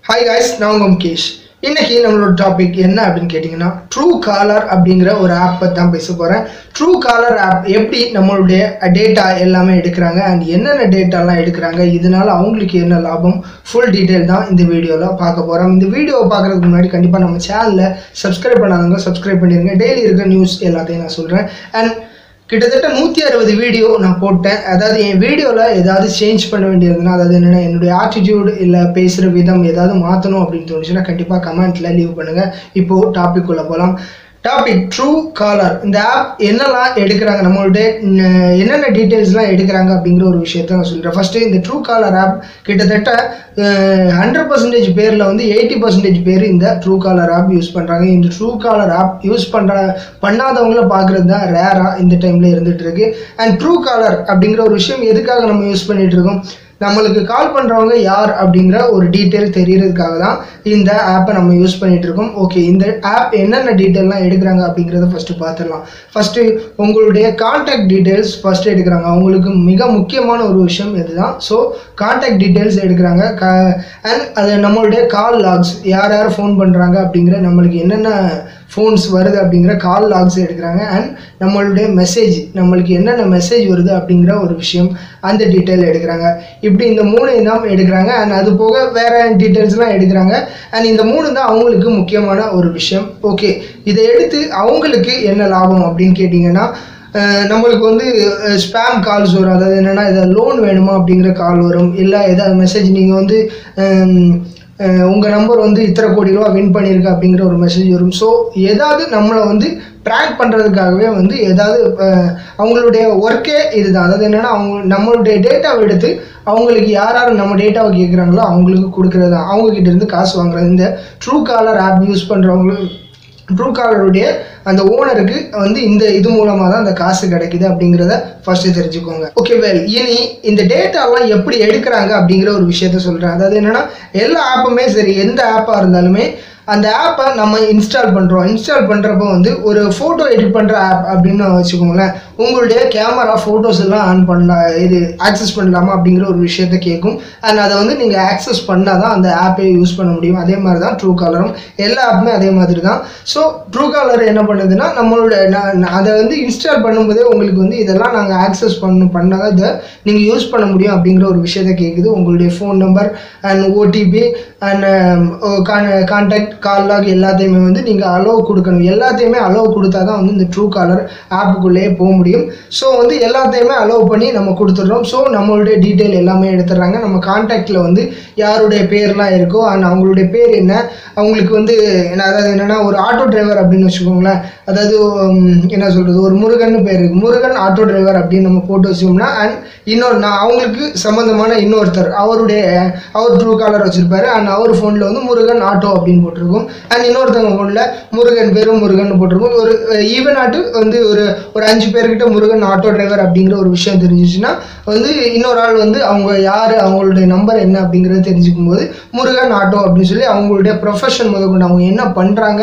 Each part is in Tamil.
Hi guys, நான் உங்க முகேஷ். இன்னைக்கு நம்மளோட டாபிக் என்ன அப்படின்னு கேட்டிங்கன்னா Truecaller அப்படிங்கிற ஒரு ஆப் பத்தி தான் பேச போறேன். Truecaller ஆப் எப்படி நம்மளுடைய டேட்டா எல்லாமே எடுக்கிறாங்க and என்னென்ன டேட்டாலாம் எடுக்கிறாங்க, இதனால அவங்களுக்கு என்ன லாபம், ஃபுல் டீடைல் தான் இந்த வீடியோல பார்க்க போறோம். இந்த வீடியோவை பார்க்கறதுக்கு முன்னாடி கண்டிப்பா நம்ம சேனலை சப்ஸ்கிரைப் பண்ணாதவங்க சப்ஸ்கிரைப் பண்ணிருங்க. டெய்லி இருக்கிற நியூஸ் எல்லாத்தையும் நான் சொல்றேன். அண்ட் கிட்டத்தட்ட 160 வீடியோ நான் போட்டேன். அதாவது என் வீடியோவில் ஏதாவது சேஞ்ச் பண்ண வேண்டியதுன்னா, அதாவது என்னென்னா என்னுடைய ஆட்டிடியூட் இல்லை பேசுகிற விதம் ஏதாவது மாற்றணும் அப்படின்னு தோணுச்சுன்னா கண்டிப்பாக கமெண்ட்டில் லீவ் பண்ணுங்கள். இப்போது டாபிக் உள்ள போகலாம். Topic Truecaller. இந்த ஆப் என்னெல்லாம் எடுக்கிறாங்க, நம்மளுடைய என்னென்ன டீட்டெயில்ஸ்லாம் எடுக்கிறாங்க அப்படிங்கிற ஒரு விஷயத்த நான் சொல்கிறேன். ஃபஸ்ட்டு இந்த Truecaller ஆப் கிட்டத்தட்ட 100% பேரில் வந்து 80% பேர் இந்த Truecaller ஆப் யூஸ் பண்ணுறாங்க. இந்த Truecaller ஆப் யூஸ் பண்ணாதவங்கள பார்க்குறது தான் ரேராக இந்த டைமில் இருந்துகிட்ருக்கு. அண்ட் Truecaller அப்படிங்கிற ஒரு விஷயம் எதுக்காக நம்ம யூஸ் பண்ணிகிட்ருக்கோம், நம்மளுக்கு கால் பண்ணுறவங்க யார் அப்படிங்கிற ஒரு டீட்டெயில் தெரியறதுக்காக தான் இந்த ஆப்பை நம்ம யூஸ் பண்ணிகிட்டு இருக்கோம். ஓகே, இந்த ஆப் என்னென்ன டீட்டெயிலாம் எடுக்கிறாங்க அப்படிங்கிறத ஃபஸ்ட்டு பார்த்துடலாம். ஃபஸ்ட்டு உங்களுடைய கான்டாக்ட் டீட்டெயில்ஸ் ஃபஸ்ட்டு எடுக்கிறாங்க. அவங்களுக்கு மிக முக்கியமான ஒரு விஷயம் இதுதான். ஸோ கான்டாக்ட் டீட்டெயில்ஸ் எடுக்கிறாங்க. அண்ட் அது நம்மளுடைய கால் லாக்ஸ், யார் யார் ஃபோன் பண்ணுறாங்க அப்படிங்கிற நம்மளுக்கு என்னென்ன ஃபோன்ஸ் வருது அப்படிங்கிற கால் லாக்ஸ் எடுக்கிறாங்க. அண்ட் நம்மளுடைய மெசேஜ், நம்மளுக்கு என்னென்ன மெசேஜ் வருது அப்படிங்கிற ஒரு விஷயம், அந்த டீட்டெயில் எடுக்கிறாங்க. இப்படி இந்த 3 தான் எடுக்கிறாங்க. அண்ட் அது போக வேறு டீட்டெயில்ஸ்லாம் எடுக்கிறாங்க. அண்ட் இந்த 3 தான் அவங்களுக்கு முக்கியமான ஒரு விஷயம். ஓகே, இதை எடுத்து அவங்களுக்கு என்ன லாபம் அப்படின்னு கேட்டிங்கன்னா, நம்மளுக்கு வந்து ஸ்பேம் கால்ஸ் வரும். அதாவது என்னென்னா ஏதாவது லோன் வேணுமா அப்படிங்கிற கால் வரும். இல்லை ஏதாவது மெசேஜ், நீங்கள் வந்து உங்கள் நம்பர் வந்து இத்தனை கோடி ரூபா வின் பண்ணியிருக்கு அப்படிங்கிற ஒரு மெசேஜ் வரும். ஸோ ஏதாவது நம்மளை வந்து ப்ராங்க் பண்ணுறதுக்காகவே வந்து ஏதாவது அவங்களுடைய ஒர்க்கே இதுதான். அதாவது என்னென்னா நம்மளுடைய டேட்டாவை எடுத்து அவங்களுக்கு யார் யார் நம்ம டேட்டாவை கேட்குறாங்களோ அவங்களுக்கு கொடுக்குறது தான், அவங்கக்கிட்ட இருந்து காசு வாங்குறது. இந்த Truecaller ஆப் யூஸ் பண்ணுறவங்களுக்கு, Truecallerுடைய அந்த ஓனருக்கு வந்து இது மூலமாக தான் அந்த காசு கிடைக்குது அப்படிங்கிறத ஃபர்ஸ்ட்டு தெரிஞ்சுக்கோங்க. ஓகே, இனி இந்த டேட்டாலாம் எப்படி எடுக்கிறாங்க அப்படிங்கிற ஒரு விஷயத்த சொல்கிறேன். அதாவது என்னென்னா எல்லா ஆப்புமே சரி, எந்த ஆப்பாக இருந்தாலுமே அந்த ஆப்பை நம்ம இன்ஸ்டால் பண்ணுறோம். இன்ஸ்டால் பண்ணுறப்போ வந்து ஒரு ஃபோட்டோ எடிட் பண்ணுற ஆப் அப்படின்னு வச்சுக்கோங்களேன். உங்களுடைய கேமரா ஃபோட்டோஸ் எல்லாம் ஆன் பண்ணலாம், இது ஆக்சஸ் பண்ணலாமா அப்படிங்கிற ஒரு விஷயத்த கேட்கும். அண்ட் அதை வந்து நீங்கள் ஆக்சஸ் பண்ணால் தான் அந்த ஆப்பை யூஸ் பண்ண முடியும். அதே மாதிரி தான் Truecallerம், எல்லா ஆப்புமே அதே மாதிரி தான். ஸோ Truecaller என்ன பண்ணுதுன்னா, நம்மளோட அதை வந்து இன்ஸ்டால் பண்ணும்போதே உங்களுக்கு வந்து இதெல்லாம் நாங்கள் ஆக்சஸ் பண்ணால் தான் இதை நீங்கள் யூஸ் பண்ண முடியும் அப்படிங்கிற ஒரு விஷயத்த கேட்குது. உங்களுடைய phone number and OTP and contact, call log எல்லாத்தையுமே வந்து நீங்கள் அலோவ் கொடுக்கணும். எல்லாத்தையுமே அலோவ் கொடுத்தா தான் வந்து இந்த Truecaller ஆப்புக்குள்ளேயே போக முடியும். ஸோ வந்து எல்லாத்தையுமே அலோவ் பண்ணி நம்ம கொடுத்துட்றோம். ஸோ நம்மளுடைய டீட்டெயில் எல்லாமே எடுத்துடுறாங்க. நம்ம கான்டாக்டில் வந்து யாருடைய பேர்லாம் இருக்கோ அண்ட் அவங்களுடைய பேர் என்ன, அவங்களுக்கு வந்து அதாவது என்னென்னா ஒரு ஆட்டோ டிரைவர் அப்படின்னு வச்சுக்கோங்களேன். அதாவது என்ன சொல்கிறது, ஒரு முருகன் பேர் இருக்குது, முருகன் ஆட்டோ டிரைவர் அப்படின்னு நம்ம போட்டு வச்சோம்னா, அண்ட் அவங்களுக்கு சம்மந்தமான இன்னொருத்தர் அவர் Truecaller வச்சுருப்பாரு. அண்ட் அவர் ஃபோனில் வந்து முருகன் ஆட்டோ அப்படின்னு போட்டிருக்கும். அண்ட் இன்னொருத்தவங்க ஃபோனில் முருகன் பேரும் முருகன் போட்டிருக்கும். ஒரு ஈவன் ஆட்டு வந்து ஒரு 5 பேர்கிட்ட முருகன் ஆட்டோ டிரைவர் அப்படிங்கிற ஒரு விஷயம் தெரிஞ்சிச்சுன்னா வந்து இன்னொரு ஆள் வந்து அவங்க யார், அவங்களுடைய நம்பர் என்ன அப்படிங்கிறத தெரிஞ்சுக்கும் போது முருகன் ஆட்டோ அப்படின்னு சொல்லி அவங்களுடைய ப்ரொஃபஷன் முதற்கொண்டு அவங்க என்ன பண்ணுறாங்க,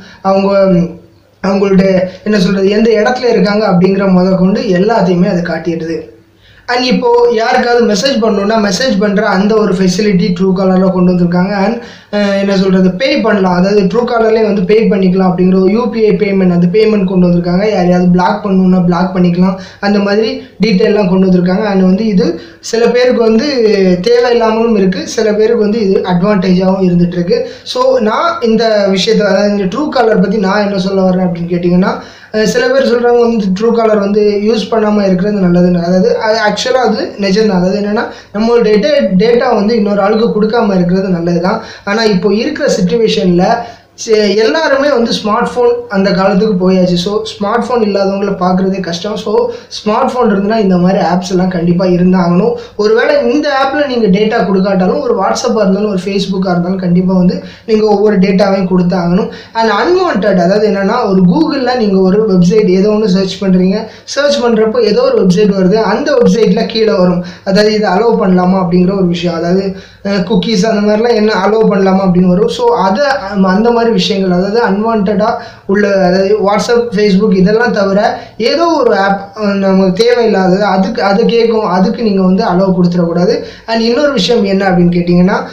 அவங்களுடைய என்ன சொல்கிறது, எந்த இடத்துல இருக்காங்க அப்படிங்கிற முதற்கொண்டு எல்லாத்தையுமே அது காட்டிடுது. அண்ட் இப்போது யாருக்காவது மெசேஜ் பண்ணணுன்னா மெசேஜ் பண்ணுற அந்த ஒரு ஃபெசிலிட்டி Truecallerல கொண்டு வந்திருக்காங்க. அண்ட் என்ன சொல்கிறது, பே பண்ணலாம். அதாவது Truecallerலேயே வந்து பே பண்ணிக்கலாம் அப்படிங்கிற ஒரு UPI பேமெண்ட், அந்த பேமெண்ட் கொண்டு வந்திருக்காங்க. யாரையாவது பிளாக் பண்ணணுன்னா பிளாக் பண்ணிக்கலாம், அந்த மாதிரி டீட்டெயிலெலாம் கொண்டு வந்திருக்காங்க. அண்ட் வந்து இது சில பேருக்கு வந்து தேவையில்லாமலும் இருக்குது, சில பேருக்கு வந்து இது அட்வான்டேஜாகவும் இருந்துகிட்ருக்கு. ஸோ நான் இந்த விஷயத்தை, அதாவது இந்த Truecaller பற்றி நான் என்ன சொல்ல வரேன் அப்படின்னு கேட்டிங்கன்னா, சில பேர் சொல்கிறாங்க வந்து Truecaller வந்து யூஸ் பண்ணாமல் இருக்கிறது நல்லதுன்னு. அதாவது அது ஆக்சுவலாக அது நிஜம்தான். அதாவது என்னென்னா நம்மளுடைய டேட்டா வந்து இன்னொரு ஆளுக்கு கொடுக்காமல் இருக்கிறது நல்லது தான். ஆனால் இப்போ இருக்கிற சிச்சுவேஷனில் எல்லாருமே வந்து ஸ்மார்ட் ஃபோன் அந்த காலத்துக்கு போயாச்சு. ஸோ ஸ்மார்ட் ஃபோன் இல்லாதவங்களை பார்க்குறதே கஷ்டம். ஸோ ஸ்மார்ட் ஃபோன் இருந்துன்னா இந்த மாதிரி ஆப்ஸ் எல்லாம் கண்டிப்பாக இருந்தாகணும். ஒருவேளை இந்த ஆப்பில் நீங்கள் டேட்டா கொடுக்காட்டாலும் ஒரு வாட்ஸ்அப்பாக இருந்தாலும் ஒரு ஃபேஸ்புக்காக இருந்தாலும் கண்டிப்பாக வந்து நீங்கள் ஒவ்வொரு டேட்டாவையும் கொடுத்தாகணும். அண்ட் அன்வான்ட், அதாவது என்னென்னா ஒரு கூகுளில் நீங்கள் ஒரு வெப்சைட் ஏதோ ஒன்று சர்ச் பண்ணுறீங்க, சர்ச் பண்ணுறப்போ ஏதோ ஒரு வெப்சைட் வருது, அந்த வெப்சைட்டில் கீழே வரும் அதாவது இதை அலோவ் பண்ணலாமா அப்படிங்கிற ஒரு விஷயம், அதாவது குக்கீஸ் அந்த மாதிரிலாம் என்ன அலோவ் பண்ணலாமா அப்படின்னு வரும். ஸோ அதை அந்த மாதிரி விஷயங்கள், அதாவது அன்வான்டாக உள்ள, அதாவது வாட்ஸ்அப், ஃபேஸ்புக் இதெல்லாம் தவிர ஏதோ ஒரு ஆப் நமக்கு தேவையில்லாதது அதை கேட்கும், அதுக்கு நீங்கள் வந்து அலோவ் கொடுத்துடக்கூடாது. அண்ட் இன்னொரு விஷயம் என்ன அப்படின்னு கேட்டிங்கன்னா,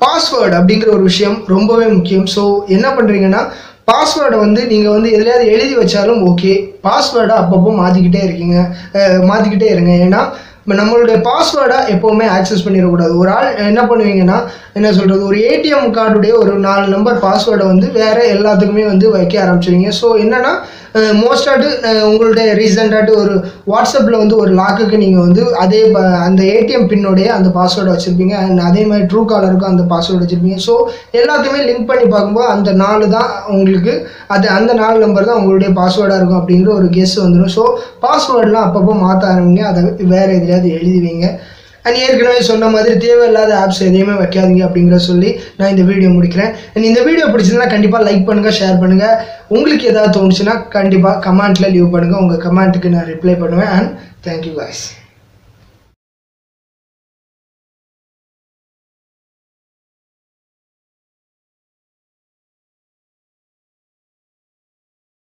பாஸ்வேர்டு அப்படிங்கிற ஒரு விஷயம் ரொம்பவே முக்கியம். ஸோ என்ன பண்ணுறீங்கன்னா, பாஸ்வேர்டை வந்து நீங்கள் வந்து எதுலையாவது எழுதி வச்சாலும் ஓகே, பாஸ்வேர்டை அப்பப்போ மாற்றிக்கிட்டே இருங்க. ஏன்னா நம்மளுடைய பாஸ்வேர்டை எப்போவுமே ஆக்சஸ் பண்ணிடக்கூடாது. ஒரு ஆள் என்ன பண்ணுவீங்கன்னா, என்ன சொல்கிறது, ஒரு ஏடிஎம் கார்டுடைய ஒரு 4 நம்பர் பாஸ்வேர்டை வந்து வேறு எல்லாத்துக்குமே வந்து வைக்க ஆரம்பிச்சிருவீங்க. ஸோ என்னென்னா மோஸ்டாட்டு உங்களுடைய ரீசெண்டாட்டு ஒரு வாட்ஸ்அப்பில் வந்து ஒரு லாக்குக்கு நீங்கள் வந்து அந்த ஏடிஎம் பின்னோடைய அந்த பாஸ்வேர்டை வச்சுருப்பீங்க. அண்ட் அதே மாதிரி ட்ரூ காலருக்கும் அந்த பாஸ்வேர்டு வச்சுருப்பீங்க. ஸோ எல்லாத்தையுமே லிங்க் பண்ணி பார்க்கும்போது அந்த 4 தான் உங்களுக்கு அந்த 4 நம்பர் தான் உங்களுடைய பாஸ்வேர்டாக இருக்கும் அப்படிங்கிற ஒரு கெஸ் வந்துடும். ஸோ பாஸ்வேர்டெலாம் அப்பப்போ மாற்ற ஆரம்பிங்க. அதை வேறு எதுலையாவது எழுதி வைங்க. அண்ட் ஏற்கனவே சொன்ன மாதிரி தேவையில்லாத ஆப்ஸ் எதையுமே வைக்காதீங்க அப்படிங்கிற சொல்லி நான் இந்த வீடியோ முடிக்கிறேன். அண்ட் இந்த வீடியோ பிடிச்சதுன்னா கண்டிப்பாக லைக் பண்ணுங்கள், ஷேர் பண்ணுங்கள். உங்களுக்கு எதாவது தோணுச்சுன்னா கண்டிப்பாக கமெண்ட்டில் லீவ் பண்ணுங்கள். உங்கள் கமெண்ட்டுக்கு நான் ரிப்ளை பண்ணுவேன். And thank you guys.